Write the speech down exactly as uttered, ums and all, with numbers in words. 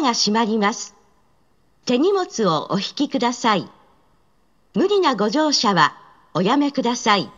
が閉まります。手荷物をお引きください。無理なご乗車はおやめください。